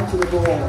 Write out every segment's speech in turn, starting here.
point to the goal.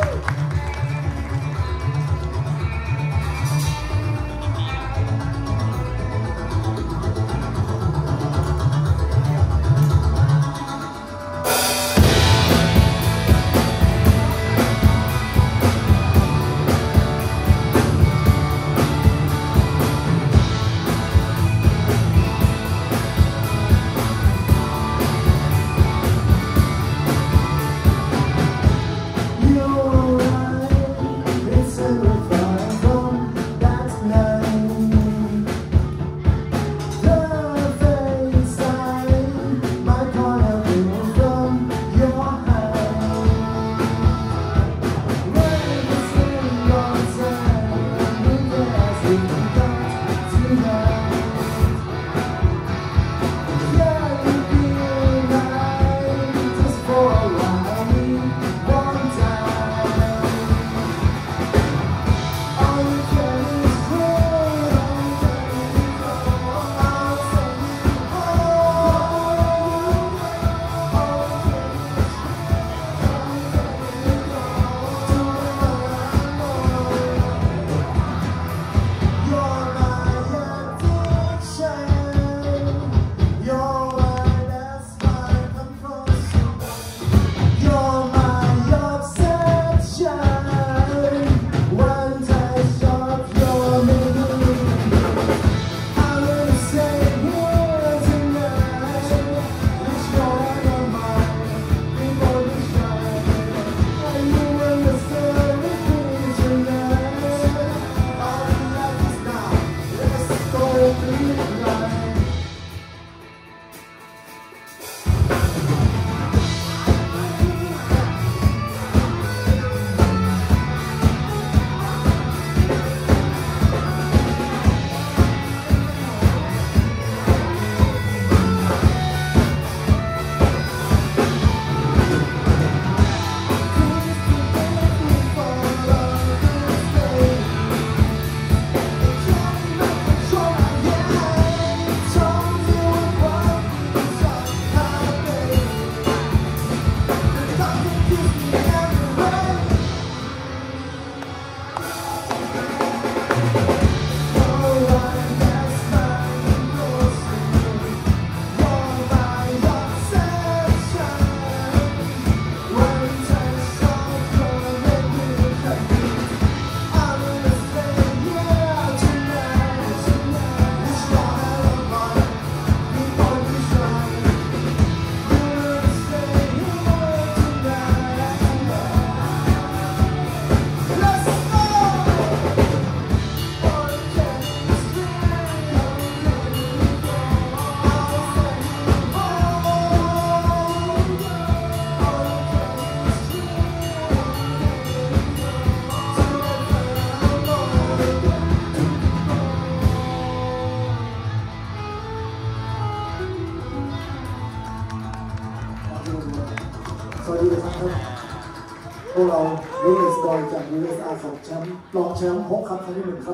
สวัสดีครับพวกเราเวสบอยจาก USA ครับแชมป์รองแชมป์6ครับครั้งที่1ครับ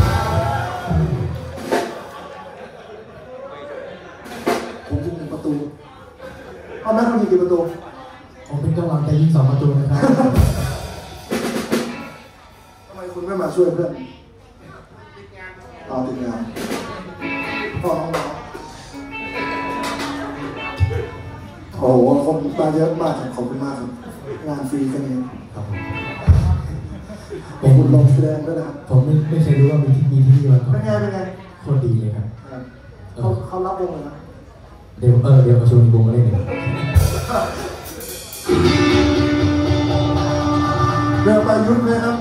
ผมยิง1ประตูเอาแม่คุณยิงกี่ประตูผมเป็นกำลังใจยิง2ประตูนะครับทำไมคุณไม่มาช่วยเพื่อนเอาติดงานพ่อน้องโอ้โหคนมาเยอะมากขอบคุณมากครับงานฟรีแค่นี้ครับผมลงแสดงด้วยนะครับผมไม่เคยรู้ว่ามีที่นี่มาก่อนเป็นไงโคตรดีเลยครับเขารับวงเลยนะเดี๋ยวมาชวนวงมาเล่นเลยเดี๋ยวไปยุดเลยครับ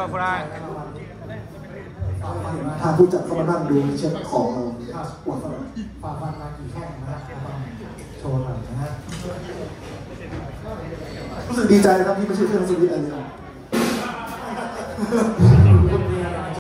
ถ้าผู้จัดเข้ามานั่งดูเช็คของเราอวดเขาฝ่าฟันมากี่แข้งนะฮะต้องโชว์หน่อยนะฮะรู้สึกดีใจนะครับที่ไม่ใช่เครื่องสวิตช์อันนี้